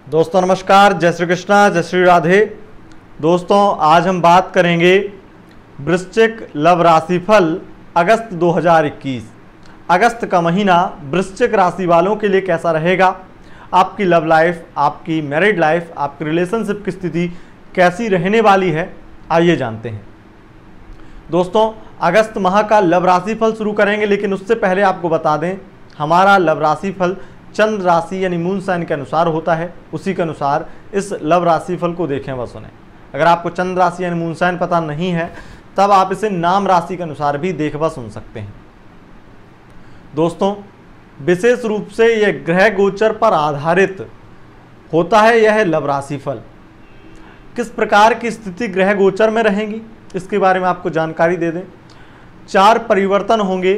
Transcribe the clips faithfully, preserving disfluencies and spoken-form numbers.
दोस्तों नमस्कार, जय श्री कृष्णा, जय श्री राधे। दोस्तों आज हम बात करेंगे वृश्चिक लव राशिफल अगस्त दो हज़ार इक्कीस। अगस्त का महीना वृश्चिक राशि वालों के लिए कैसा रहेगा, आपकी लव लाइफ, आपकी मैरिड लाइफ, आपकी रिलेशनशिप की स्थिति कैसी रहने वाली है, आइए जानते हैं। दोस्तों अगस्त माह का लव राशिफल शुरू करेंगे, लेकिन उससे पहले आपको बता दें हमारा लव राशिफल चंद्र राशि यानी मून साइन के अनुसार होता है। उसी के अनुसार इस लव राशिफल को देखें व सुने। अगर आपको चंद्र राशि यानी मून साइन पता नहीं है तब आप इसे नाम राशि के अनुसार भी देख व सुन सकते हैं। दोस्तों विशेष रूप से यह ग्रह गोचर पर आधारित होता है। यह लव राशिफल किस प्रकार की स्थिति ग्रह गोचर में रहेंगी इसके बारे में आपको जानकारी दे दें। चार परिवर्तन होंगे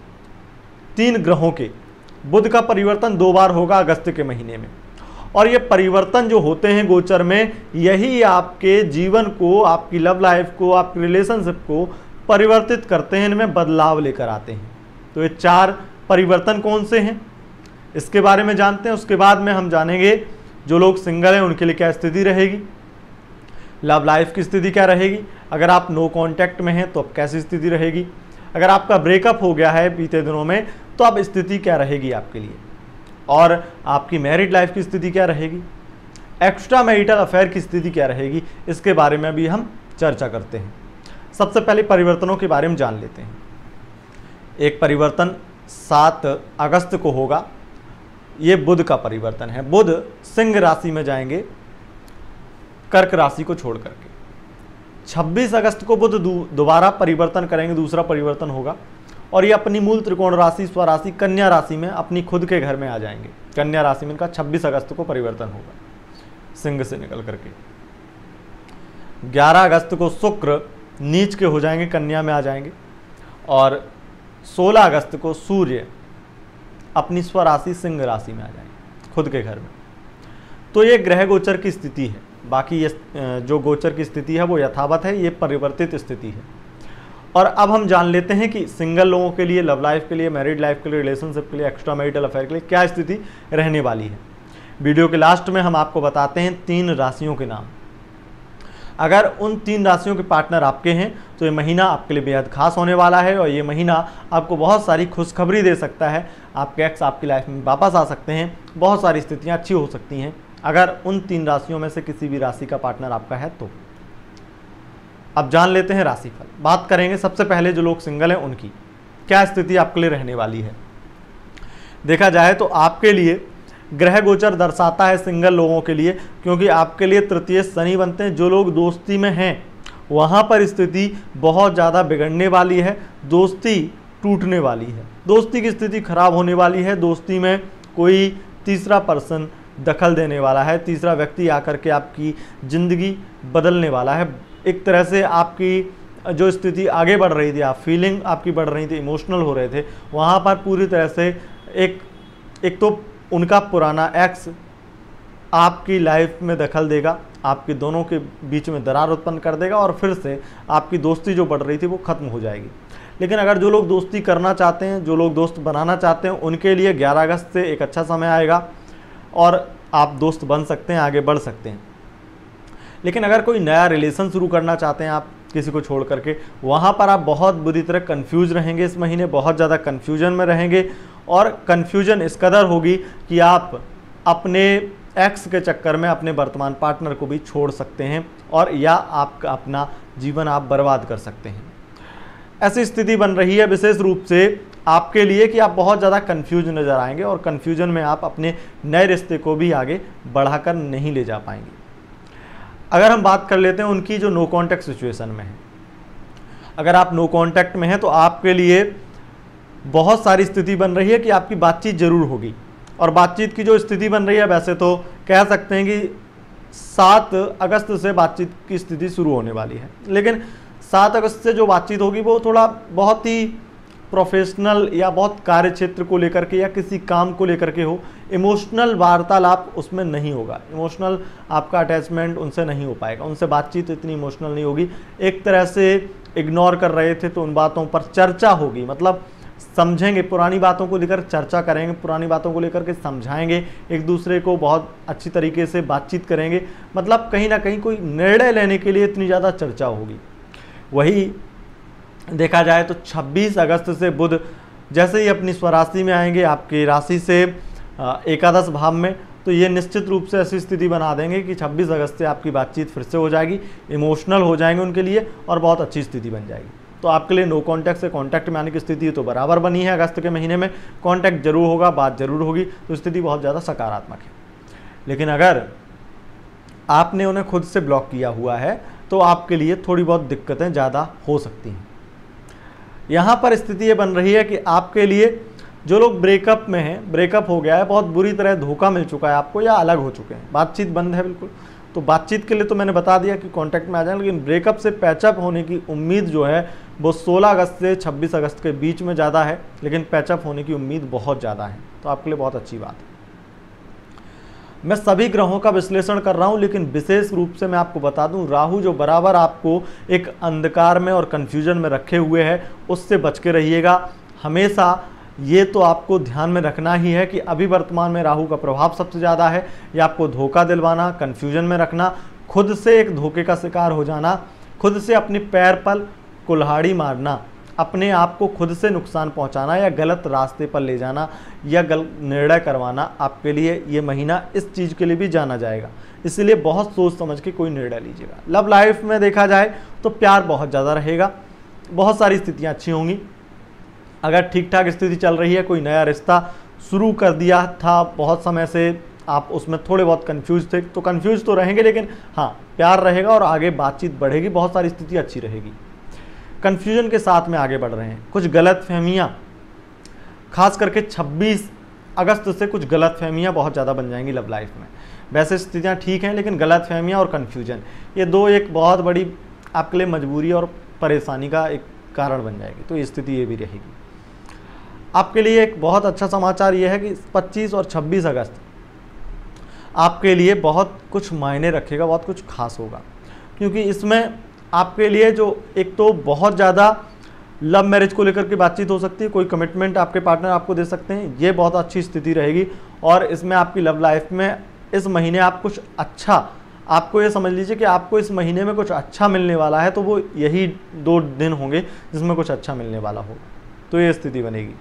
तीन ग्रहों के। बुध का परिवर्तन दो बार होगा अगस्त के महीने में, और ये परिवर्तन जो होते हैं गोचर में, यही आपके जीवन को, आपकी लव लाइफ को, आपकी रिलेशनशिप को परिवर्तित करते हैं, इनमें बदलाव लेकर आते हैं। तो ये चार परिवर्तन कौन से हैं इसके बारे में जानते हैं। उसके बाद में हम जानेंगे जो लोग सिंगल हैं उनके लिए क्या स्थिति रहेगी, लव लाइफ की स्थिति क्या रहेगी, अगर आप नो कॉन्टैक्ट में हैं तो अब कैसी स्थिति रहेगी, अगर आपका ब्रेकअप हो गया है बीते दिनों में तो अब स्थिति क्या रहेगी आपके लिए, और आपकी मैरिड लाइफ की स्थिति क्या रहेगी, एक्स्ट्रा मैरिटल अफेयर की स्थिति क्या रहेगी, इसके बारे में भी हम चर्चा करते हैं। सबसे पहले परिवर्तनों के बारे में जान लेते हैं। एक परिवर्तन सात अगस्त को होगा, ये बुध का परिवर्तन है। बुध सिंह राशि में जाएंगे कर्क राशि को छोड़ करके। छब्बीस अगस्त को बुध दोबारा परिवर्तन करेंगे, दूसरा परिवर्तन होगा, और ये अपनी मूल त्रिकोण राशि स्वराशि कन्या राशि में अपनी खुद के घर में आ जाएंगे। कन्या राशि में इनका छब्बीस अगस्त को परिवर्तन होगा सिंह से निकल करके। ग्यारह अगस्त को शुक्र नीच के हो जाएंगे, कन्या में आ जाएंगे, और सोलह अगस्त को सूर्य अपनी स्वराशि सिंह राशि में आ जाएंगे खुद के घर में। तो ये ग्रह गोचर की स्थिति है। बाकी ये जो गोचर की स्थिति है वो यथावत है, ये परिवर्तित स्थिति है। और अब हम जान लेते हैं कि सिंगल लोगों के लिए, लव लाइफ के लिए, मैरिड लाइफ के लिए, रिलेशनशिप के लिए, एक्स्ट्रा मैरिटल अफेयर के लिए क्या स्थिति रहने वाली है। वीडियो के लास्ट में हम आपको बताते हैं तीन राशियों के नाम। अगर उन तीन राशियों के पार्टनर आपके हैं तो ये महीना आपके लिए बेहद खास होने वाला है, और ये महीना आपको बहुत सारी खुशखबरी दे सकता है। आपके एक्स आपकी लाइफ में वापस आ सकते हैं, बहुत सारी स्थितियाँ अच्छी हो सकती हैं अगर उन तीन राशियों में से किसी भी राशि का पार्टनर आपका है तो। अब जान लेते हैं राशिफल। बात करेंगे सबसे पहले जो लोग सिंगल हैं उनकी क्या स्थिति आपके लिए रहने वाली है। देखा जाए तो आपके लिए ग्रह गोचर दर्शाता है सिंगल लोगों के लिए, क्योंकि आपके लिए तृतीय शनि बनते हैं। जो लोग दोस्ती में हैं वहाँ पर स्थिति बहुत ज़्यादा बिगड़ने वाली है, दोस्ती टूटने वाली है, दोस्ती की स्थिति खराब होने वाली है। दोस्ती में कोई तीसरा पर्सन दखल देने वाला है, तीसरा व्यक्ति आकर के आपकी ज़िंदगी बदलने वाला है। एक तरह से आपकी जो स्थिति आगे बढ़ रही थी, आप फीलिंग आपकी बढ़ रही थी, इमोशनल हो रहे थे, वहाँ पर पूरी तरह से एक एक तो उनका पुराना एक्स आपकी लाइफ में दखल देगा, आपके दोनों के बीच में दरार उत्पन्न कर देगा, और फिर से आपकी दोस्ती जो बढ़ रही थी वो ख़त्म हो जाएगी। लेकिन अगर जो लोग दोस्ती करना चाहते हैं, जो लोग दोस्त बनाना चाहते हैं, उनके लिए ग्यारह अगस्त से एक अच्छा समय आएगा और आप दोस्त बन सकते हैं, आगे बढ़ सकते हैं। लेकिन अगर कोई नया रिलेशन शुरू करना चाहते हैं आप किसी को छोड़ करके, वहाँ पर आप बहुत बुरी तरह कंफ्यूज रहेंगे। इस महीने बहुत ज़्यादा कंफ्यूजन में रहेंगे, और कंफ्यूजन इस कदर होगी कि आप अपने एक्स के चक्कर में अपने वर्तमान पार्टनर को भी छोड़ सकते हैं, और या आपका अपना जीवन आप बर्बाद कर सकते हैं। ऐसी स्थिति बन रही है विशेष रूप से आपके लिए कि आप बहुत ज़्यादा कंफ्यूज नज़र आएंगे, और कंफ्यूजन में आप अपने नए रिश्ते को भी आगे बढ़ाकर नहीं ले जा पाएंगे। अगर हम बात कर लेते हैं उनकी जो नो कॉन्टैक्ट सिचुएशन में है, अगर आप नो कॉन्टैक्ट में हैं तो आपके लिए बहुत सारी स्थिति बन रही है कि आपकी बातचीत जरूर होगी। और बातचीत की जो स्थिति बन रही है, वैसे तो कह सकते हैं कि सात अगस्त से बातचीत की स्थिति शुरू होने वाली है, लेकिन सात अगस्त से जो बातचीत होगी वो थोड़ा बहुत ही प्रोफेशनल या बहुत कार्य क्षेत्र को लेकर के या किसी काम को लेकर के हो। इमोशनल वार्तालाप उसमें नहीं होगा, इमोशनल आपका अटैचमेंट उनसे नहीं हो पाएगा, उनसे बातचीत इतनी इमोशनल नहीं होगी। एक तरह से इग्नोर कर रहे थे तो उन बातों पर चर्चा होगी, मतलब समझेंगे, पुरानी बातों को लेकर चर्चा करेंगे, पुरानी बातों को लेकर के समझाएंगे, एक दूसरे को बहुत अच्छी तरीके से बातचीत करेंगे, मतलब कहीं ना कहीं कोई निर्णय लेने के लिए इतनी ज़्यादा चर्चा होगी। वही देखा जाए तो छब्बीस अगस्त से बुध जैसे ही अपनी स्वराशि में आएंगे आपकी राशि से एकादश भाव में, तो ये निश्चित रूप से ऐसी स्थिति बना देंगे कि छब्बीस अगस्त से आपकी बातचीत फिर से हो जाएगी, इमोशनल हो जाएंगे उनके लिए और बहुत अच्छी स्थिति बन जाएगी। तो आपके लिए नो कांटेक्ट से कांटेक्ट में आने की स्थिति तो बराबर बनी है। अगस्त के महीने में कांटेक्ट जरूर होगा, बात जरूर होगी, तो स्थिति बहुत ज़्यादा सकारात्मक है। लेकिन अगर आपने उन्हें खुद से ब्लॉक किया हुआ है तो आपके लिए थोड़ी बहुत दिक्कतें ज़्यादा हो सकती हैं। यहाँ पर स्थिति ये बन रही है कि आपके लिए जो लोग ब्रेकअप में हैं, ब्रेकअप हो गया है, बहुत बुरी तरह धोखा मिल चुका है आपको या अलग हो चुके हैं, बातचीत बंद है बिल्कुल, तो बातचीत के लिए तो मैंने बता दिया कि कांटेक्ट में आ जाए, लेकिन ब्रेकअप से पैचअप होने की उम्मीद जो है वो सोलह अगस्त से छब्बीस अगस्त के बीच में ज़्यादा है, लेकिन पैचअप होने की उम्मीद बहुत ज़्यादा है, तो आपके लिए बहुत अच्छी बात है। मैं सभी ग्रहों का विश्लेषण कर रहा हूं, लेकिन विशेष रूप से मैं आपको बता दूं, राहु जो बराबर आपको एक अंधकार में और कंफ्यूजन में रखे हुए है, उससे बच के रहिएगा हमेशा। ये तो आपको ध्यान में रखना ही है कि अभी वर्तमान में राहु का प्रभाव सबसे ज़्यादा है, ये आपको धोखा दिलवाना, कंफ्यूजन में रखना, खुद से एक धोखे का शिकार हो जाना, खुद से अपने पैर पर कुल्हाड़ी मारना, अपने आप को खुद से नुकसान पहुंचाना या गलत रास्ते पर ले जाना या गलत निर्णय करवाना, आपके लिए ये महीना इस चीज़ के लिए भी जाना जाएगा। इसलिए बहुत सोच समझ के कोई निर्णय लीजिएगा। लव लाइफ में देखा जाए तो प्यार बहुत ज़्यादा रहेगा, बहुत सारी स्थितियाँ अच्छी होंगी। अगर ठीक ठाक स्थिति चल रही है, कोई नया रिश्ता शुरू कर दिया था बहुत समय से, आप उसमें थोड़े बहुत कंफ्यूज थे, तो कंफ्यूज तो रहेंगे, लेकिन हाँ प्यार रहेगा और आगे बातचीत बढ़ेगी, बहुत सारी स्थिति अच्छी रहेगी। कंफ्यूजन के साथ में आगे बढ़ रहे हैं, कुछ गलत फहमियाँ, खास करके छब्बीस अगस्त से कुछ गलत फहमियाँ बहुत ज़्यादा बन जाएंगी लव लाइफ में। वैसे स्थितियाँ ठीक हैं, लेकिन गलत फहमियाँ और कन्फ्यूजन, ये दो एक बहुत बड़ी आपके लिए मजबूरी और परेशानी का एक कारण बन जाएगी, तो ये स्थिति ये भी रहेगी। आपके लिए एक बहुत अच्छा समाचार ये है कि पच्चीस और छब्बीस अगस्त आपके लिए बहुत कुछ मायने रखेगा, बहुत कुछ खास होगा, क्योंकि इसमें आपके लिए जो एक तो बहुत ज़्यादा लव मैरिज को लेकर के बातचीत हो सकती है, कोई कमिटमेंट आपके पार्टनर आपको दे सकते हैं, ये बहुत अच्छी स्थिति रहेगी। और इसमें आपकी लव लाइफ में इस महीने आप कुछ अच्छा, आपको ये समझ लीजिए कि आपको इस महीने में कुछ अच्छा मिलने वाला है, तो वो यही दो दिन होंगे जिसमें कुछ अच्छा मिलने वाला होगा, तो ये स्थिति बनेगी।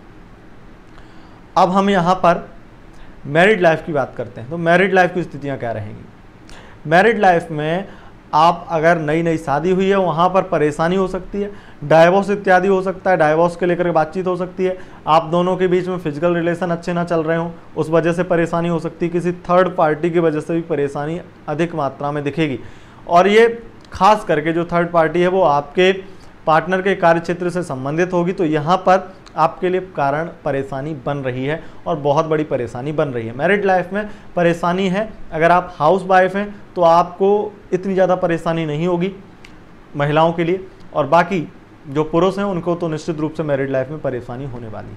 अब हम यहाँ पर मैरिड लाइफ की बात करते हैं, तो मैरिड लाइफ की स्थितियाँ क्या रहेंगी। मैरिड लाइफ में आप अगर नई नई शादी हुई है, वहाँ पर परेशानी हो सकती है, डाइवोर्स इत्यादि हो सकता है, डाइवोर्स के लेकर बातचीत हो सकती है, आप दोनों के बीच में फिजिकल रिलेशन अच्छे ना चल रहे हों, उस वजह से परेशानी हो सकती है, किसी थर्ड पार्टी की वजह से भी परेशानी अधिक मात्रा में दिखेगी। और ये खास करके जो थर्ड पार्टी है वो आपके पार्टनर के कार्य क्षेत्र से संबंधित होगी, तो यहाँ पर आपके लिए कारण परेशानी बन रही है और बहुत बड़ी परेशानी बन रही है। मैरिड लाइफ में परेशानी है, अगर आप हाउस वाइफ हैं तो आपको इतनी ज़्यादा परेशानी नहीं होगी महिलाओं के लिए, और बाकी जो पुरुष हैं उनको तो निश्चित रूप से मैरिड लाइफ में परेशानी होने वाली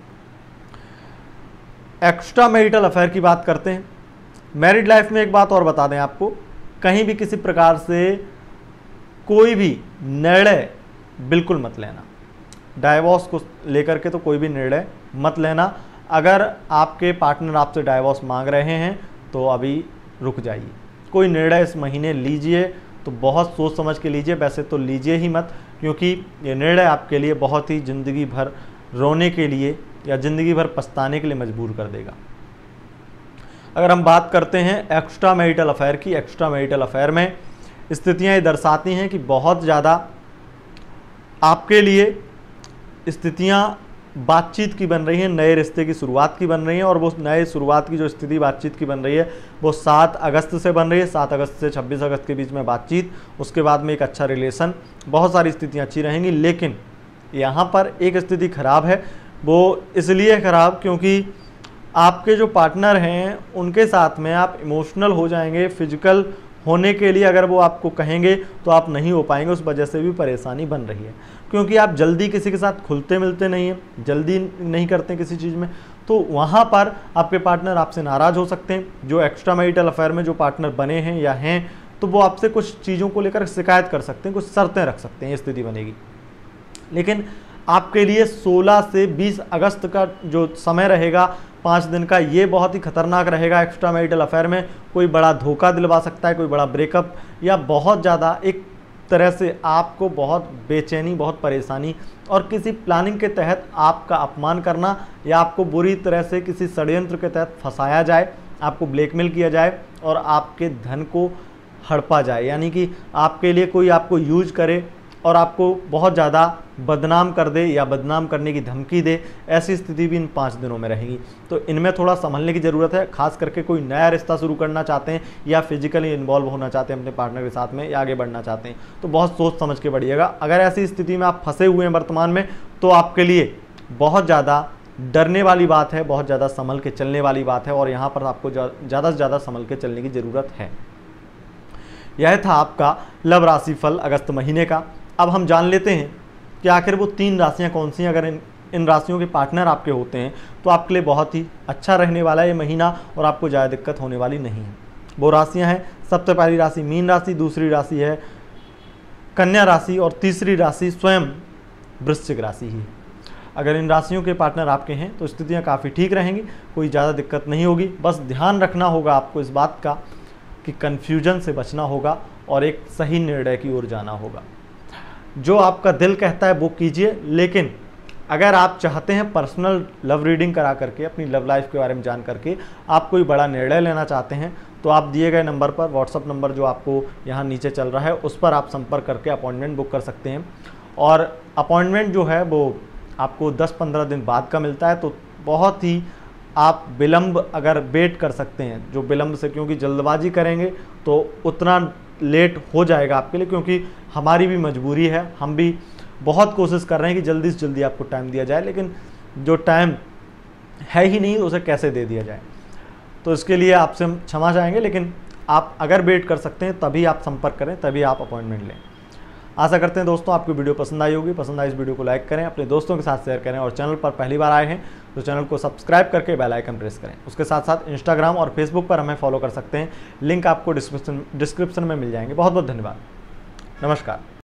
है। एक्स्ट्रा मैरिटल अफेयर की बात करते हैं। मैरिड लाइफ में एक बात और बता दें आपको, कहीं भी किसी प्रकार से कोई भी निर्णय बिल्कुल मत लेना, डाइवोर्स को लेकर के तो कोई भी निर्णय मत लेना। अगर आपके पार्टनर आपसे डाइवोर्स मांग रहे हैं तो अभी रुक जाइए, कोई निर्णय इस महीने लीजिए तो बहुत सोच समझ के लीजिए, वैसे तो लीजिए ही मत, क्योंकि ये निर्णय आपके लिए बहुत ही ज़िंदगी भर रोने के लिए या ज़िंदगी भर पछताने के लिए मजबूर कर देगा। अगर हम बात करते हैं एक्स्ट्रा मैरिटल अफेयर की, एक्स्ट्रा मैरिटल अफेयर में स्थितियाँ ये दर्शाती हैं कि बहुत ज़्यादा आपके लिए स्थितियाँ बातचीत की बन रही हैं, नए रिश्ते की शुरुआत की बन रही हैं, और वो नए शुरुआत की जो स्थिति बातचीत की बन रही है वो सात अगस्त से बन रही है। सात अगस्त से छब्बीस अगस्त के बीच में बातचीत, उसके बाद में एक अच्छा रिलेशन, बहुत सारी स्थितियाँ अच्छी रहेंगी। लेकिन यहाँ पर एक स्थिति खराब है, वो इसलिए खराब क्योंकि आपके जो पार्टनर हैं उनके साथ में आप इमोशनल हो जाएंगे, फिजिकल होने के लिए अगर वो आपको कहेंगे तो आप नहीं हो पाएंगे, उस वजह से भी परेशानी बन रही है, क्योंकि आप जल्दी किसी के साथ खुलते मिलते नहीं हैं, जल्दी नहीं करते किसी चीज़ में, तो वहाँ पर आपके पार्टनर आपसे नाराज़ हो सकते हैं। जो एक्स्ट्रा मैरिटल अफेयर में जो पार्टनर बने हैं या हैं, तो वो आपसे कुछ चीज़ों को लेकर शिकायत कर सकते हैं, कुछ शर्तें रख सकते हैं, ये स्थिति बनेगी। लेकिन आपके लिए सोलह से बीस अगस्त का जो समय रहेगा पाँच दिन का, ये बहुत ही खतरनाक रहेगा। एक्स्ट्रा मैरिटल अफेयर में कोई बड़ा धोखा दिलवा सकता है, कोई बड़ा ब्रेकअप, या बहुत ज़्यादा एक तरह से आपको बहुत बेचैनी, बहुत परेशानी और किसी प्लानिंग के तहत आपका अपमान करना, या आपको बुरी तरह से किसी षड्यंत्र के तहत फंसाया जाए, आपको ब्लैकमेल किया जाए और आपके धन को हड़पा जाए, यानी कि आपके लिए कोई आपको यूज करे और आपको बहुत ज़्यादा बदनाम कर दे या बदनाम करने की धमकी दे। ऐसी स्थिति भी इन पाँच दिनों में रहेगी। तो इनमें थोड़ा संभलने की ज़रूरत है, खास करके कोई नया रिश्ता शुरू करना चाहते हैं या फिजिकली इन्वॉल्व होना चाहते हैं अपने पार्टनर के साथ में या आगे बढ़ना चाहते हैं, तो बहुत सोच समझ के बढ़िएगा। अगर ऐसी स्थिति में आप फंसे हुए हैं वर्तमान में, तो आपके लिए बहुत ज़्यादा डरने वाली बात है, बहुत ज़्यादा संभल के चलने वाली बात है, और यहाँ पर आपको ज़्यादा से ज़्यादा संभल के चलने की ज़रूरत है। यह था आपका लव राशि फल अगस्त महीने का। अब हम जान लेते हैं कि आखिर वो तीन राशियां कौन सी हैं। अगर इन इन राशियों के पार्टनर आपके होते हैं तो आपके लिए बहुत ही अच्छा रहने वाला है ये महीना और आपको ज़्यादा दिक्कत होने वाली नहीं है। वो राशियां हैं, सबसे पहली राशि मीन राशि, दूसरी राशि है कन्या राशि और तीसरी राशि स्वयं वृश्चिक राशि ही। अगर इन राशियों के पार्टनर आपके हैं तो स्थितियाँ काफ़ी ठीक रहेंगी, कोई ज़्यादा दिक्कत नहीं होगी। बस ध्यान रखना होगा आपको इस बात का कि कन्फ्यूजन से बचना होगा और एक सही निर्णय की ओर जाना होगा। जो आपका दिल कहता है वो कीजिए, लेकिन अगर आप चाहते हैं पर्सनल लव रीडिंग करा करके अपनी लव लाइफ के बारे में जान करके आप कोई बड़ा निर्णय लेना चाहते हैं, तो आप दिए गए नंबर पर, व्हाट्सअप नंबर जो आपको यहाँ नीचे चल रहा है, उस पर आप संपर्क करके अपॉइंटमेंट बुक कर सकते हैं। और अपॉइंटमेंट जो है वो आपको दस पंद्रह दिन बाद का मिलता है, तो बहुत ही आप विलम्ब अगर वेट कर सकते हैं, जो विलम्ब से, क्योंकि जल्दबाजी करेंगे तो उतना लेट हो जाएगा आपके लिए, क्योंकि हमारी भी मजबूरी है, हम भी बहुत कोशिश कर रहे हैं कि जल्दी से जल्दी आपको टाइम दिया जाए, लेकिन जो टाइम है ही नहीं उसे कैसे दे दिया जाए। तो इसके लिए आपसे हम क्षमा चाहेंगे, लेकिन आप अगर वेट कर सकते हैं तभी आप संपर्क करें, तभी आप अपॉइंटमेंट लें। आशा करते हैं दोस्तों आपको वीडियो पसंद आई होगी। पसंद आई इस वीडियो को लाइक करें, अपने दोस्तों के साथ शेयर करें, और चैनल पर पहली बार आए हैं तो चैनल को सब्सक्राइब करके बेल आइकन प्रेस करें। उसके साथ साथ इंस्टाग्राम और फेसबुक पर हमें फॉलो कर सकते हैं, लिंक आपको डिस्क्रिप्शन डिस्क्रिप्शन में मिल जाएंगे। बहुत बहुत धन्यवाद, नमस्कार।